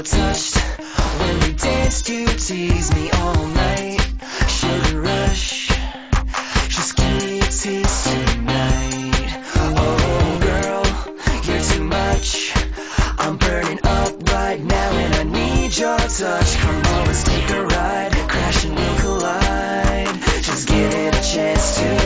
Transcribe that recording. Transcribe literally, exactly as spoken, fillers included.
touched. When we danced, you teased me all night. Sugar rush, just give me a taste tonight. Oh girl, you're too much. I'm burning up right now and I need your touch. Come on, let's take a ride. Crash and we'll collide. Just give it a chance to